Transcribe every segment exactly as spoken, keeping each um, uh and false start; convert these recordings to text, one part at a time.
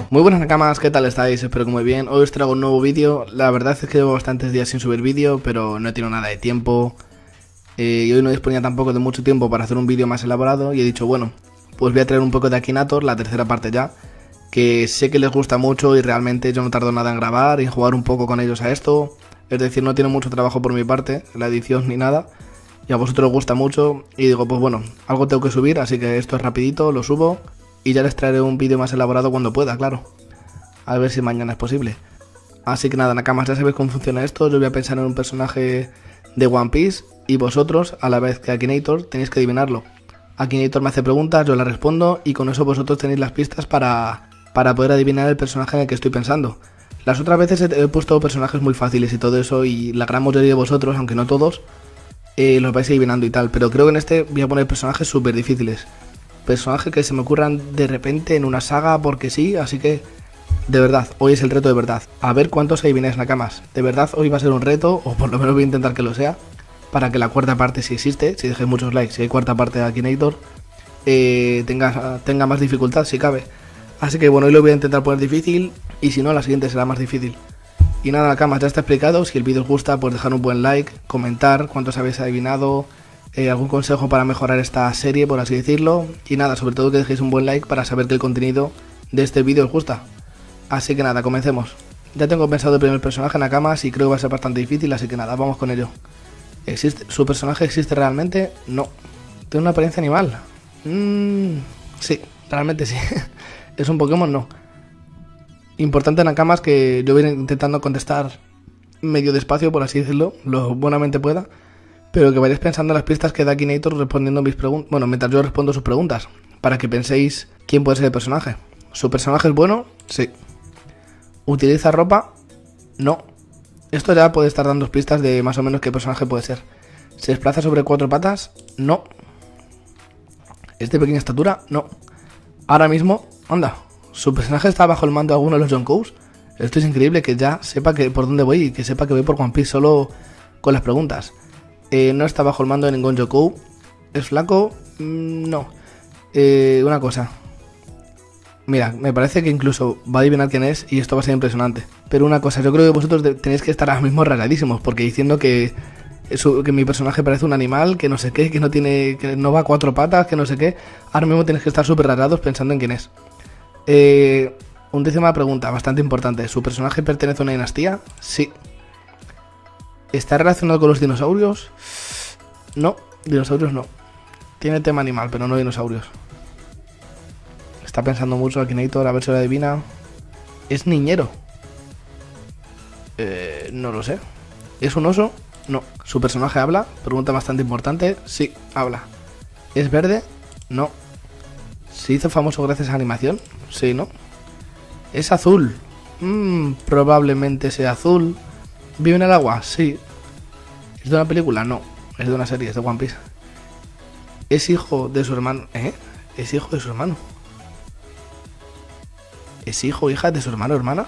Muy buenas nakamas, ¿qué tal estáis? Espero que muy bien. Hoy os traigo un nuevo vídeo. La verdad es que llevo bastantes días sin subir vídeo, pero no he tenido nada de tiempo. Eh, y hoy no disponía tampoco de mucho tiempo para hacer un vídeo más elaborado. Y he dicho, bueno, pues voy a traer un poco de Akinator, la tercera parte ya. Que sé que les gusta mucho y realmente yo no tardo nada en grabar y en jugar un poco con ellos a esto. Es decir, no tiene mucho trabajo por mi parte, la edición ni nada. Y a vosotros os gusta mucho. Y digo, pues bueno, algo tengo que subir, así que esto es rapidito, lo subo. Y ya les traeré un vídeo más elaborado cuando pueda, claro. A ver si mañana es posible. Así que nada, nakamas, ya sabéis cómo funciona esto. Yo voy a pensar en un personaje de One Piece y vosotros, a la vez que Akinator, tenéis que adivinarlo. Akinator me hace preguntas, yo las respondo y con eso vosotros tenéis las pistas para, para poder adivinar el personaje en el que estoy pensando. Las otras veces he, he puesto personajes muy fáciles y todo eso, y la gran mayoría de vosotros, aunque no todos, eh, los vais adivinando y tal. Pero creo que en este voy a poner personajes súper difíciles. Personajes que se me ocurran de repente en una saga porque sí, así que de verdad, hoy es el reto de verdad. A ver cuántos adivináis, nakamas. De verdad, hoy va a ser un reto, o por lo menos voy a intentar que lo sea, para que la cuarta parte, si existe, si dejéis muchos likes, si hay cuarta parte de Akinator, eh, tenga, tenga más dificultad, si cabe. Así que bueno, hoy lo voy a intentar poner difícil, y si no, la siguiente será más difícil. Y nada, nakamas, ya está explicado. Si el vídeo os gusta, pues dejar un buen like, comentar cuántos habéis adivinado, eh, algún consejo para mejorar esta serie, por así decirlo. Y nada, sobre todo que dejéis un buen like para saber que el contenido de este vídeo os gusta. Así que nada, comencemos. Ya tengo pensado el primer personaje, nakamas, y creo que va a ser bastante difícil, así que nada, vamos con ello. ¿Existe? ¿Su personaje existe realmente? No. ¿Tiene una apariencia animal? Mm, sí, realmente sí. ¿Es un Pokémon? No. Importante, nakamas, que yo voy intentando contestar medio despacio, por así decirlo, lo buenamente pueda, pero que vayáis pensando en las pistas que da Akinator respondiendo mis preguntas. Bueno, mientras yo respondo sus preguntas, para que penséis quién puede ser el personaje. ¿Su personaje es bueno? Sí. ¿Utiliza ropa? No. Esto ya puede estar dando pistas de más o menos qué personaje puede ser. ¿Se desplaza sobre cuatro patas? No. ¿Es de pequeña estatura? No. Ahora mismo, anda, ¿su personaje está bajo el mando de alguno de los Yonkous? Esto es increíble, que ya sepa que por dónde voy y que sepa que voy por One Piece solo con las preguntas. Eh, no está bajo el mando de ningún Yonkou. ¿Es flaco? Mm, no. Eh, una cosa. Mira, me parece que incluso va a adivinar quién es y esto va a ser impresionante. Pero una cosa, yo creo que vosotros tenéis que estar ahora mismo rayadísimos, porque diciendo que, eso, que mi personaje parece un animal, que no sé qué, que no tiene, que no va a cuatro patas, que no sé qué, ahora mismo tenéis que estar súper rayados pensando en quién es. Eh, undécima pregunta, bastante importante. ¿Su personaje pertenece a una dinastía? Sí. ¿Está relacionado con los dinosaurios? No, dinosaurios no. Tiene tema animal, pero no dinosaurios. Está pensando mucho Akinator, a ver si lo adivina. ¿Es niñero? Eh, no lo sé. ¿Es un oso? No. ¿Su personaje habla? Pregunta bastante importante. Sí, habla. ¿Es verde? No. ¿Se hizo famoso gracias a animación? Sí, ¿no? ¿Es azul? Mm, probablemente sea azul. ¿Vive en el agua? Sí. ¿Es de una película? No. Es de una serie, es de One Piece. ¿Es hijo de su hermano? ¿Eh? ¿Es hijo de su hermano? ¿Es hijo o hija de su hermano o hermana?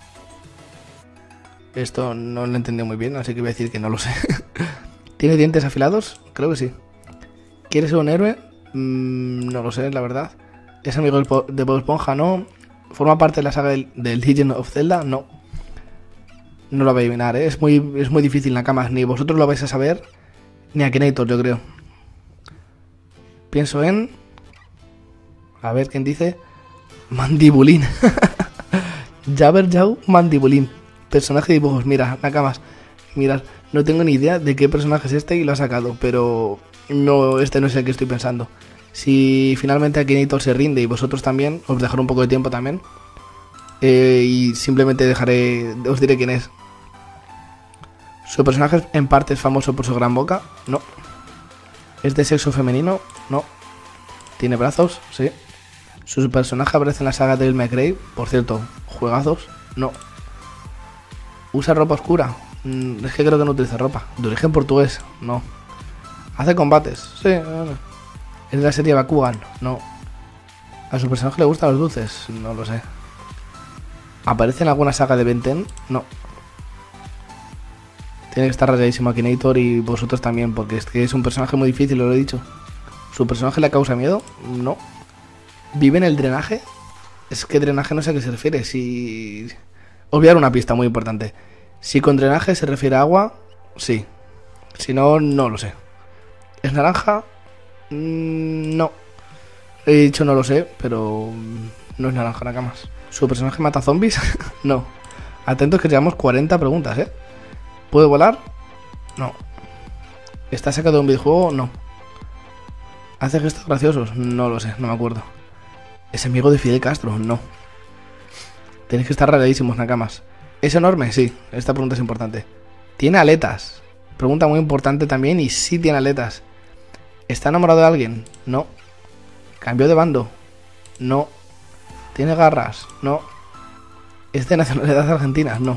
Esto no lo he entendido muy bien, así que voy a decir que no lo sé. ¿Tiene dientes afilados? Creo que sí. ¿Quiere ser un héroe? Mm, no lo sé, la verdad. ¿Es amigo de Bob Esponja? No. ¿Forma parte de la saga del, del Legend of Zelda? No. No lo voy a adivinar, ¿eh? Es muy, es muy difícil, nakamas. Ni vosotros lo vais a saber, ni Akinator, yo creo. Pienso en... A ver, ¿quién dice? Mandibulín. Jabberjaw Mandibulín. Personaje de dibujos. Mira, nakamas. Mirad, no tengo ni idea de qué personaje es este y lo ha sacado, pero no, este no es el que estoy pensando. Si finalmente Akinator se rinde y vosotros también, os dejaré un poco de tiempo también. Eh, y simplemente dejaré, os diré quién es. ¿Su personaje en parte es famoso por su gran boca? No. ¿Es de sexo femenino? No. ¿Tiene brazos? Sí. ¿Su personaje aparece en la saga de Devil May Cry? Por cierto, juegazos. No. ¿Usa ropa oscura? Mm, es que creo que no utiliza ropa. ¿De origen portugués? No. ¿Hace combates? Sí. ¿Es de la serie Bakugan? No. ¿A su personaje le gustan los dulces? No lo sé. ¿Aparece en alguna saga de Ben diez? No. Tiene que estar rayadísimo Akinator y vosotros también, porque es que es un personaje muy difícil, lo he dicho. ¿Su personaje le causa miedo? No. ¿Vive en el drenaje? Es que drenaje no sé a qué se refiere. Si... Os voy a dar una pista muy importante. Si con drenaje se refiere a agua, sí. Si no, no lo sé. ¿Es naranja? Mm, no. He dicho no lo sé, pero no es naranja Nakamas. ¿Su personaje mata zombies? No. Atentos que llevamos cuarenta preguntas, ¿eh? ¿Puede volar? No. ¿Está sacado de un videojuego? No. ¿Hace gestos graciosos? No lo sé, no me acuerdo. ¿Es amigo de Fidel Castro? No. Tenéis que estar rarísimos, Nakamas. ¿Es enorme? Sí, esta pregunta es importante. ¿Tiene aletas? Pregunta muy importante también, y sí tiene aletas. ¿Está enamorado de alguien? No. ¿Cambió de bando? No. ¿Tiene garras? No. ¿Es de nacionalidad argentina? No.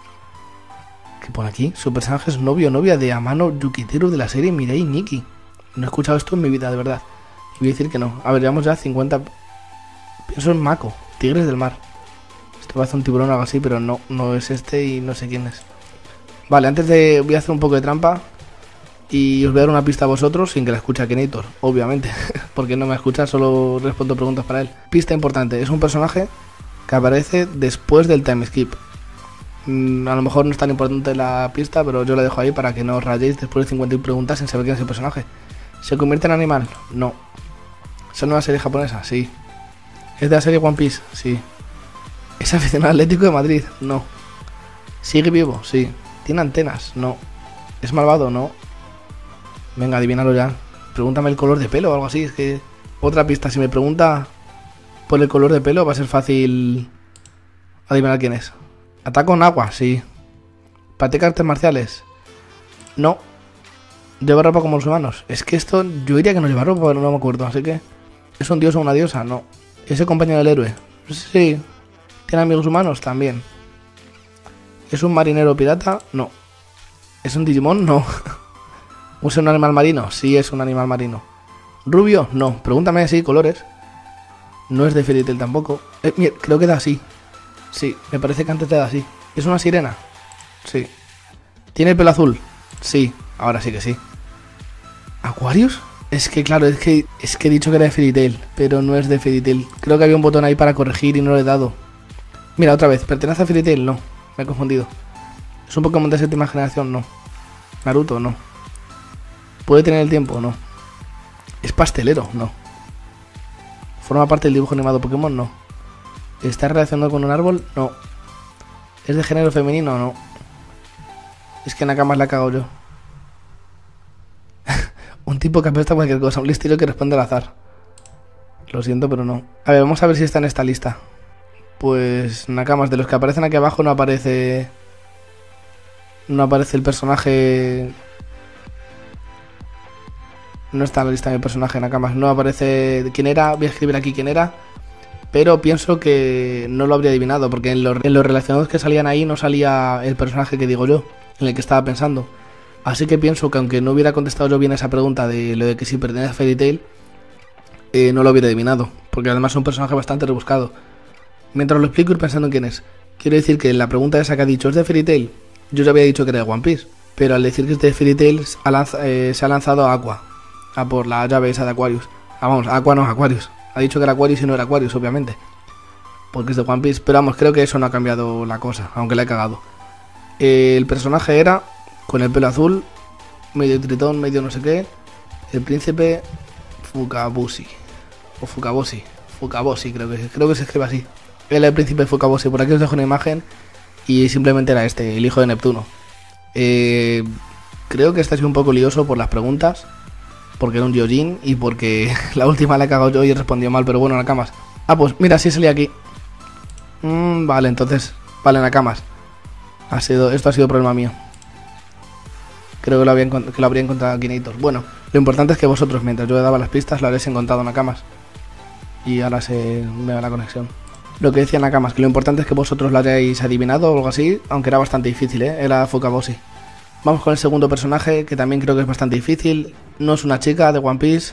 ¿Qué pone aquí? Su personaje es novio o novia de Amano Yukiteru de la serie Mirai Nikki. No he escuchado esto en mi vida, de verdad. Voy a decir que no. A ver, llevamos ya cincuenta... Pienso en Mako, Tigres del Mar. Esto parece un tiburón o algo así, pero no, no es este y no sé quién es. Vale, antes de... Voy a hacer un poco de trampa y os voy a dar una pista a vosotros sin que la escuche Akinator, obviamente. Porque no me escucha, solo respondo preguntas para él. Pista importante, es un personaje que aparece después del time skip. Mm, a lo mejor no es tan importante la pista, pero yo la dejo ahí para que no os rayéis después de cincuenta preguntas sin saber quién es el personaje. ¿Se convierte en animal? No. ¿Es una serie japonesa? Sí. ¿Es de la serie One Piece? Sí. ¿Es aficionado al Atlético de Madrid? No. ¿Sigue vivo? Sí. ¿Tiene antenas? No. ¿Es malvado? No. Venga, adivínalo ya. Pregúntame el color de pelo o algo así. Es que... Otra pista. Si me pregunta por el color de pelo va a ser fácil adivinar quién es. ¿Ataca con agua? Sí. ¿Practica artes marciales? No. ¿Lleva ropa como los humanos? Es que esto... Yo diría que no lleva ropa, pero no me acuerdo. Así que... ¿Es un dios o una diosa? No. ¿Es el compañero del héroe? Sí. ¿Tiene amigos humanos? También. ¿Es un marinero pirata? No. ¿Es un Digimon? No. ¿Es un animal marino? Sí, es un animal marino. ¿Rubio? No. Pregúntame así, colores. No es de Fairy Tail tampoco. Eh, mira, creo que da así. Sí, me parece que antes te da así. ¿Es una sirena? Sí. ¿Tiene el pelo azul? Sí, ahora sí que sí. ¿Aquarius? Es que claro, es que es que he dicho que era de Fairy Tail, pero no es de Fairy Tail. Creo que había un botón ahí para corregir y no lo he dado. Mira, otra vez, ¿pertenece a Fairy Tail? No, me he confundido. ¿Es un Pokémon de séptima generación? No. ¿Naruto? No. ¿Puede tener el tiempo? No. ¿Es pastelero? No. ¿Forma parte del dibujo animado Pokémon? No. ¿Está relacionado con un árbol? No. ¿Es de género femenino? No. Es que Nakamas la he cagado yo. Un tipo que apesta cualquier cosa, un listillo que responde al azar. Lo siento, pero no. A ver, vamos a ver si está en esta lista. Pues Nakamas, de los que aparecen aquí abajo no aparece... No aparece el personaje... No está en la lista de personaje Nakamas. No aparece quién era, voy a escribir aquí quién era. Pero pienso que no lo habría adivinado, porque en los, en los relacionados que salían ahí no salía el personaje que digo yo, en el que estaba pensando. Así que pienso que aunque no hubiera contestado yo bien esa pregunta de lo de que si pertenece a Fairy Tail, eh, no lo hubiera adivinado, porque además es un personaje bastante rebuscado. Mientras lo explico ir pensando en quién es. Quiero decir que la pregunta esa que ha dicho, ¿es de Fairy Tail? Yo ya había dicho que era de One Piece, pero al decir que es de Fairy Tail ha lanza, eh, se ha lanzado a Aqua, a por la llave esa de Aquarius. Ah, vamos, Aqua no es Aquarius. Ha dicho que era Aquarius y no era Aquarius, obviamente, porque es de One Piece, pero vamos, creo que eso no ha cambiado la cosa, aunque la he cagado. Eh, el personaje era... Con el pelo azul, medio tritón, medio no sé qué. El príncipe Fukabushi. O Fukaboshi. Fukaboshi creo que, creo que se escribe así. Él es el príncipe Fukaboshi. Por aquí os dejo una imagen. Y simplemente era este, el hijo de Neptuno. Eh, creo que este ha sido un poco lioso por las preguntas. Porque era un Yojin y porque la última la he cagado yo y he respondido mal. Pero bueno, Nakamas. Ah, pues mira, sí salía aquí. Mm, vale, entonces. Vale, Nakamas. Ha sido, esto ha sido problema mío. Creo que lo, había, que lo habría encontrado Akinator. Bueno, lo importante es que vosotros, mientras yo le daba las pistas, lo habréis encontrado Nakamas. Y ahora se me va la conexión. Lo que decía Nakamas, que lo importante es que vosotros lo hayáis adivinado o algo así, aunque era bastante difícil, ¿eh? Era Fukaboshi. Vamos con el segundo personaje, que también creo que es bastante difícil. No es una chica de One Piece.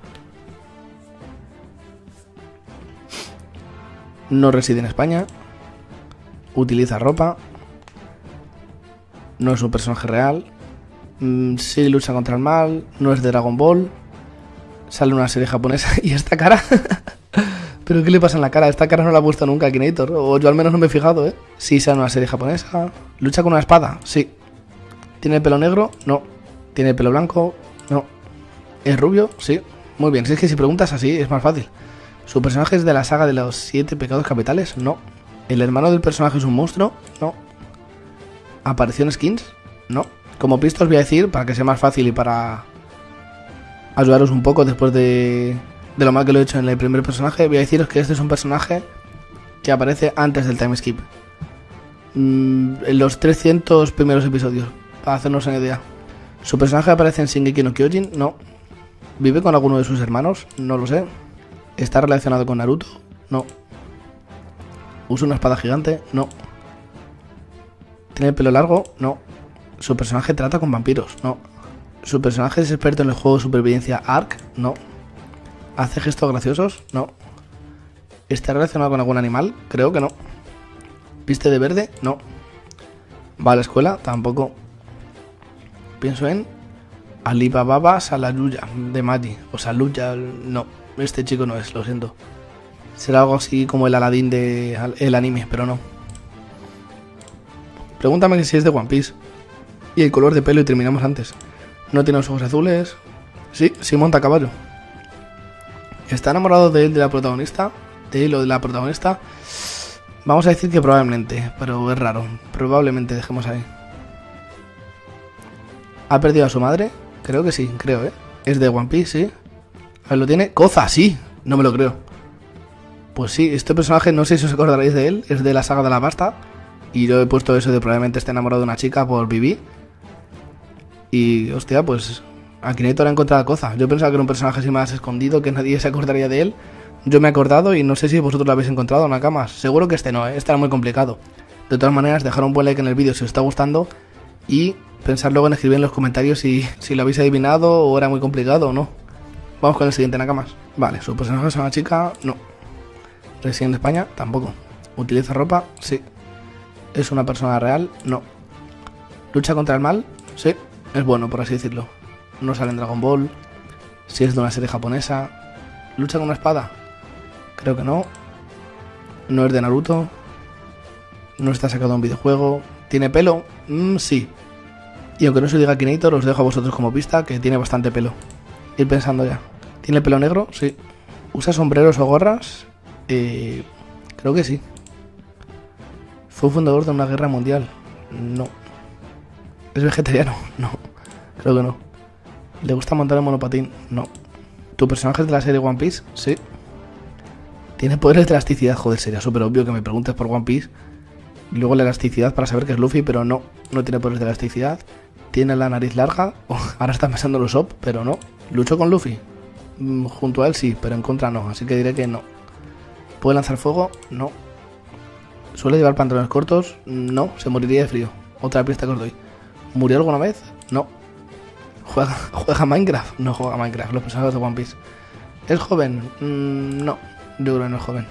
No reside en España. Utiliza ropa. No es un personaje real. Sí lucha contra el mal, no es de Dragon Ball, sale una serie japonesa y esta cara, ¿Pero qué le pasa en la cara? Esta cara no la ha puesto nunca Akinator. O yo al menos no me he fijado, ¿eh? Sí, sea una serie japonesa. ¿Lucha con una espada? Sí. ¿Tiene el pelo negro? No. ¿Tiene el pelo blanco? No. ¿Es rubio? Sí. Muy bien, si es que si preguntas así es más fácil. ¿Su personaje es de la saga de los siete pecados capitales? No. ¿El hermano del personaje es un monstruo? No. ¿Apareció en skins? No. Como pista os voy a decir, para que sea más fácil y para ayudaros un poco después de, de lo mal que lo he hecho en el primer personaje, voy a deciros que este es un personaje que aparece antes del time skip. Mm, en los trescientos primeros episodios, para hacernos una idea. ¿Su personaje aparece en Shingeki no Kyojin? No. ¿Vive con alguno de sus hermanos? No lo sé. ¿Está relacionado con Naruto? No. ¿Usa una espada gigante? No. ¿Tiene el pelo largo? No. ¿Su personaje trata con vampiros? No. ¿Su personaje es experto en el juego de supervivencia Ark? No. ¿Hace gestos graciosos? No. ¿Está relacionado con algún animal? Creo que no. ¿Viste de verde? No. ¿Va a la escuela? Tampoco. Pienso en Alibaba Salayuya de Magi. O Saluya, no. Este chico no es, lo siento. Será algo así como el Aladdin de el anime, pero no. Pregúntame si es de One Piece. Y el color de pelo y terminamos antes. ¿No tiene los ojos azules? Sí, sí monta a caballo. ¿Está enamorado de él, de la protagonista? ¿De él o de la protagonista? Vamos a decir que probablemente, pero es raro. Probablemente, dejemos ahí. ¿Ha perdido a su madre? Creo que sí, creo, ¿eh? ¿Es de One Piece? Sí. A ver, ¿lo tiene? ¡Koza! Sí, no me lo creo. Pues sí, este personaje, no sé si os acordaréis de él, es de la saga de la pasta. Y yo he puesto eso de probablemente esté enamorado de una chica por Vivi. Y, hostia, pues Akinator ha encontrado a Koza. Yo pensaba que era un personaje así más escondido, que nadie se acordaría de él. Yo me he acordado y no sé si vosotros lo habéis encontrado, Nakamas. Seguro que este no, ¿eh? Este era muy complicado. De todas maneras, dejar un buen like en el vídeo si os está gustando. Y pensar luego en escribir en los comentarios si, si lo habéis adivinado o era muy complicado o no. Vamos con el siguiente, Nakamas. Vale, su personaje es una chica, no. ¿Reside en España? Tampoco. ¿Utiliza ropa? Sí. ¿Es una persona real? No. ¿Lucha contra el mal? Sí. Es bueno, por así decirlo. No sale en Dragon Ball. Si es de una serie japonesa. ¿Lucha con una espada? Creo que no. No es de Naruto. No está sacado de un videojuego. ¿Tiene pelo? Mm, sí. Y aunque no se diga Akinator, os dejo a vosotros como pista que tiene bastante pelo. Ir pensando ya. ¿Tiene pelo negro? Sí. ¿Usa sombreros o gorras? Eh, creo que sí. ¿Fue fundador de una guerra mundial? No. ¿Es vegetariano? No. Creo que no. ¿Le gusta montar el monopatín? No. ¿Tu personaje es de la serie One Piece? Sí. ¿Tiene poderes de elasticidad? Joder, sería súper obvio que me preguntes por One Piece. Y luego la elasticidad para saber que es Luffy, pero no. No tiene poderes de elasticidad. ¿Tiene la nariz larga? Oh, ahora está pensando en los Usopp, pero no. ¿Luchó con Luffy? Mm, junto a él sí, pero en contra no. Así que diré que no. ¿Puede lanzar fuego? No. ¿Suele llevar pantalones cortos? No, se moriría de frío. Otra pista que os doy. ¿Murió alguna vez? No. ¿Juega, juega Minecraft? No juega Minecraft, los personajes de One Piece. ¿Es joven? Mm, no, yo creo que no es joven.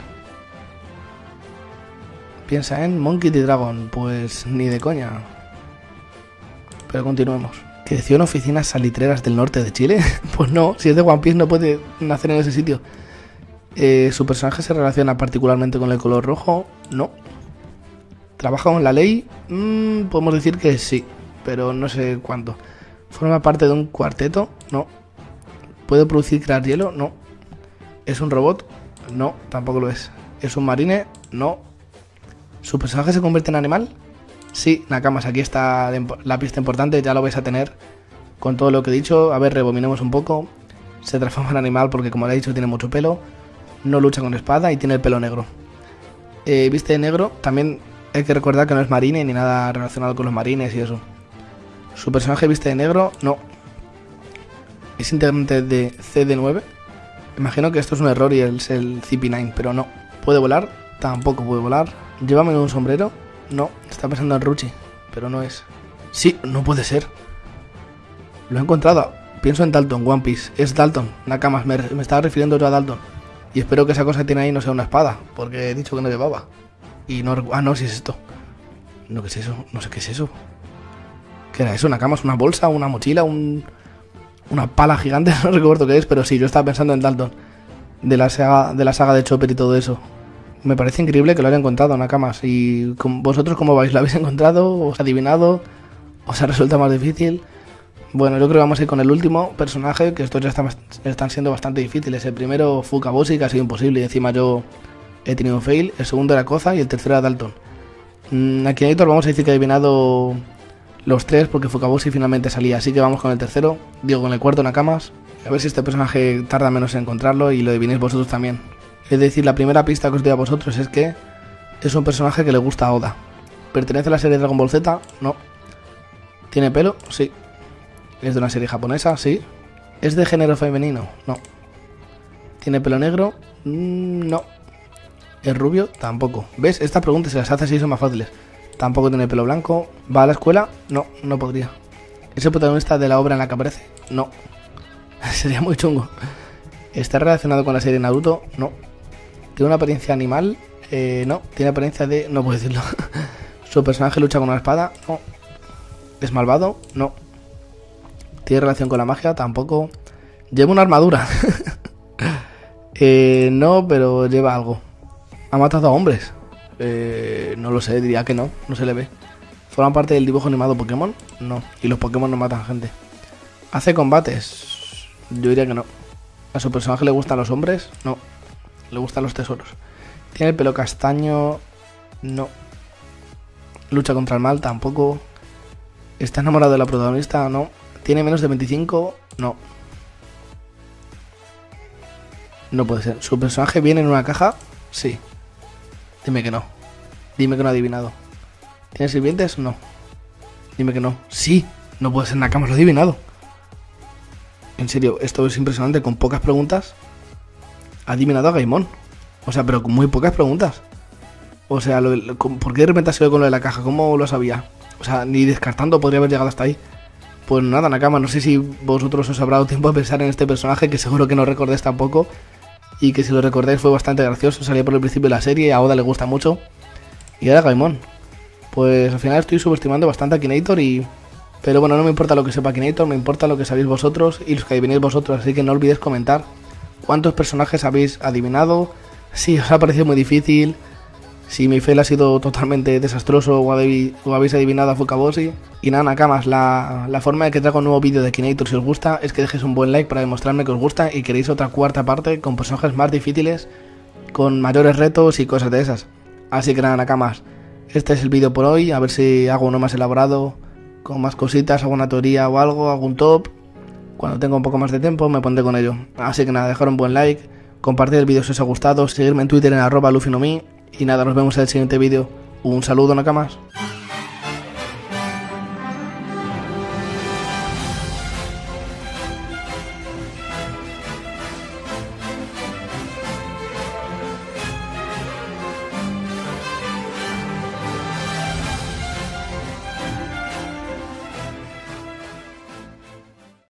¿Piensa en Monkey D. Dragon? Pues ni de coña. Pero continuemos. ¿Creció en oficinas salitreras del norte de Chile? Pues no, si es de One Piece no puede nacer en ese sitio. Eh, ¿Su personaje se relaciona particularmente con el color rojo? No. ¿Trabaja con la ley? Mm, podemos decir que sí, pero no sé cuánto. ¿Forma parte de un cuarteto? No. ¿Puede producir y crear hielo? No. ¿Es un robot? No, tampoco lo es. ¿Es un marine? No. ¿Su personaje se convierte en animal? Sí, Nakamas, aquí está la pista importante, ya lo vais a tener con todo lo que he dicho. A ver, rebobinemos un poco. Se transforma en animal porque, como le he dicho, tiene mucho pelo. No lucha con espada y tiene el pelo negro. Eh, viste de negro, también hay que recordar que no es marine ni nada relacionado con los marines y eso. ¿Su personaje viste de negro? No. ¿Es integrante de C D nueve? Imagino que esto es un error y es el C P nueve, pero no. ¿Puede volar? Tampoco puede volar. ¿Lleva un sombrero? No. Está pensando en Ruchi, pero no es. Sí, no puede ser. Lo he encontrado. Pienso en Dalton, One Piece. Es Dalton, Nakamas. Me, me estaba refiriendo yo a Dalton. Y espero que esa cosa que tiene ahí no sea una espada, porque he dicho que no llevaba. Y no... Ah, no, si es esto. No, ¿qué es eso? No sé qué es eso. ¿Qué era eso? ¿Nakamas? ¿Una bolsa? ¿Una mochila? Un... ¿Una pala gigante? No recuerdo qué es, pero sí, yo estaba pensando en Dalton. de la saga de la saga de Chopper y todo eso. Me parece increíble que lo haya encontrado, Nakamas. ¿Y con vosotros cómo vais? ¿Lo habéis encontrado? ¿Os ha adivinado? ¿Os ha resultado más difícil? Bueno, yo creo que vamos a ir con el último personaje, que estos ya están, están siendo bastante difíciles. El primero, Fukaboshi, que ha sido imposible, y encima yo he tenido un fail. El segundo era Koza y el tercero era Dalton. Mm, aquí en Editor vamos a decir que he adivinado los tres porque Fukaboshi finalmente salía, así que vamos con el tercero, digo con el cuarto, Nakamas. A ver si este personaje tarda menos en encontrarlo y lo adivinéis vosotros también. Es decir, la primera pista que os doy a vosotros es que es un personaje que le gusta a Oda. ¿Pertenece a la serie Dragon Ball Z? No. ¿Tiene pelo? Sí. ¿Es de una serie japonesa? Sí. ¿Es de género femenino? No. ¿Tiene pelo negro? Mm, no. ¿Es rubio? Tampoco. ¿Ves? Estas preguntas, si las haces así, son más fáciles. Tampoco tiene pelo blanco. ¿Va a la escuela? No, no podría. ¿Es el protagonista de la obra en la que aparece? No. Sería muy chungo. ¿Está relacionado con la serie Naruto? No. ¿Tiene una apariencia animal? Eh, no. ¿Tiene apariencia de...? No puedo decirlo. ¿Su personaje lucha con una espada? No. ¿Es malvado? No. ¿Tiene relación con la magia? Tampoco. ¿Lleva una armadura? eh, no, pero lleva algo. ¿Ha matado a hombres? Eh, no lo sé, diría que no. No se le ve. ¿Forma parte del dibujo animado Pokémon? No. ¿Y los Pokémon no matan gente? ¿Hace combates? Yo diría que no. ¿A su personaje le gustan los hombres? No. Le gustan los tesoros. ¿Tiene el pelo castaño? No. ¿Lucha contra el mal? Tampoco. ¿Está enamorado de la protagonista? No. ¿Tiene menos de veinticinco? No. No puede ser. ¿Su personaje viene en una caja? Sí. Dime que no. Dime que no ha adivinado. ¿Tiene sirvientes? No. Dime que no. Sí. No puede ser, Nakamas, lo he adivinado. En serio, esto es impresionante. Con pocas preguntas ha adivinado a Gaimon. O sea, pero con muy pocas preguntas. O sea, lo, lo, ¿por qué de repente ha sido con lo de la caja? ¿Cómo lo sabía? O sea, ni descartando podría haber llegado hasta ahí. Pues nada, Nakama, no sé si vosotros os habrá dado tiempo a pensar en este personaje, que seguro que no recordéis tampoco. Y que si lo recordáis fue bastante gracioso, salía por el principio de la serie, a Oda le gusta mucho. Y ahora Gaimon. Pues al final estoy subestimando bastante a Akinator y... Pero bueno, no me importa lo que sepa Akinator, me importa lo que sabéis vosotros y los que adivinéis vosotros, así que no olvidéis comentar cuántos personajes habéis adivinado, si os ha parecido muy difícil, si mi fail ha sido totalmente desastroso o habéis, o habéis adivinado a Fukaboshi. Y nada, Nakamas, la, la forma de que traigo un nuevo vídeo de Akinator si os gusta es que dejéis un buen like para demostrarme que os gusta y queréis otra cuarta parte con personajes más difíciles, con mayores retos y cosas de esas. Así que nada, Nakamas, este es el vídeo por hoy, a ver si hago uno más elaborado, con más cositas, alguna teoría o algo, algún top. Cuando tenga un poco más de tiempo me pondré con ello. Así que nada, dejar un buen like, compartir el vídeo si os ha gustado, seguirme en Twitter en arroba luffy no mi. Y nada, nos vemos en el siguiente vídeo. Un saludo, Nakamas.